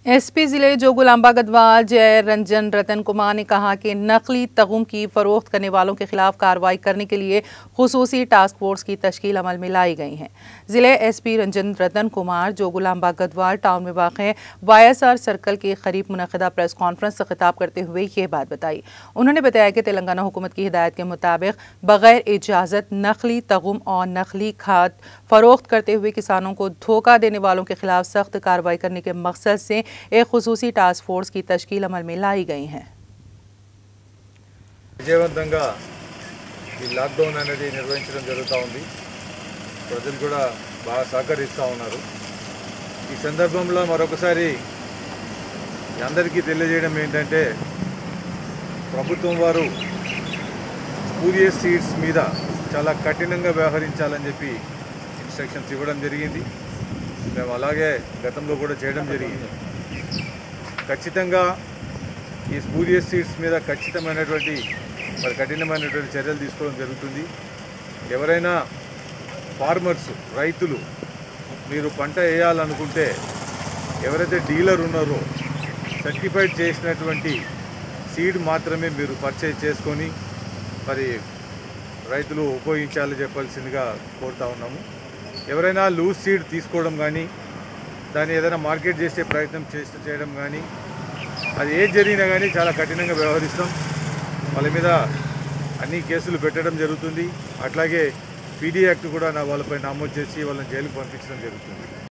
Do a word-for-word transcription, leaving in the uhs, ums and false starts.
SP जिले जोगुलांबा गढ़वाल जय रंजन रतन कुमार ने कहा कि नकली तगुम की फरोख्त करने वालों के खिलाफ कार्रवाई करने के लिए खुसूसी टास्क फोर्स की तश्कील अमल में लाई गई है। जिले एसपी रंजन रतन कुमार जोगुलांबा गढ़वाल टाउन में वाक़ वाईएसआर सर्कल के करीब मुनक़दा प्रेस कॉन्फ्रेंस से खिताब करते हुए ये बात बताई। उन्होंने बताया कि तेलंगाना हुकूमत की हिदायत के मुताबिक बगैर इजाज़त नकली तगुम और नकली खाद फरोख्त करते हुए किसानों को धोखा देने वालों के खिलाफ सख्त कार्रवाई करने के मकसद से एक खुसूसी टास्क फोर्स की तश्कील अमल में लाई गई है। విజయవంతంగా ఈ లాక్డౌన్ అనేది నిర్వహించడం జరుగుతూ ఉంది। ప్రజలు కూడా బాగా సహకరిస్తూ ఉన్నారు। ఈ సందర్భంలో మరొకసారి అందరికీ తెలియజేయడం ఏంటంటే ప్రభుత్వం వారు స్పూరియస్ సీడ్స్ మీద చాలా కఠినంగా వ్యవహరించాలని చెప్పి ఇన్స్ట్రక్షన్స్ ఇవ్వడం జరిగింది। మేము అలాగే గతంలో కూడా చేయడం జరిగింది। ఖచ్చితంగా ఈ స్పూరియస్ సీడ్స్ మీద ఖచ్చితమైనటువంటి మరి కఠినమైనటువంటి చర్యలు తీసుకోవడం జరుగుతుంది। ఎవరైనా ఫార్మర్స్ రైతులు మీరు పంట వేయాలనుకుంటే ఎవరైతే డీలర్ ఉన్నారో సర్టిఫైడ్ చేసినటువంటి సీడ్ మాత్రమే మీరు పర్చేజ్ చేసుకొని మరి రైతులు ఉపయోగించాలని చెప్పాల్సిందిగా కోరుతా ఉన్నాము। ఎవరైనా లూజ్ సీడ్ తీసుకోవడం కానీ దాన్ని ఏదైనా మార్కెట్ చేసే ప్రయత్నం చేస్తే చేయడం కానీ అది ఏది జరిగినా కానీ చాలా కఠినంగా వ్యవహరిస్తాం। వాళ్ళ మీద అన్ని కేసులు పెట్టడం జరుగుతుంది। అట్లాగే పీడీ యాక్ట్ కూడా వాళ్ళపై నమోదు చేసి వాళ్ళని జైలుకు పంపించడం జరుగుతుంది।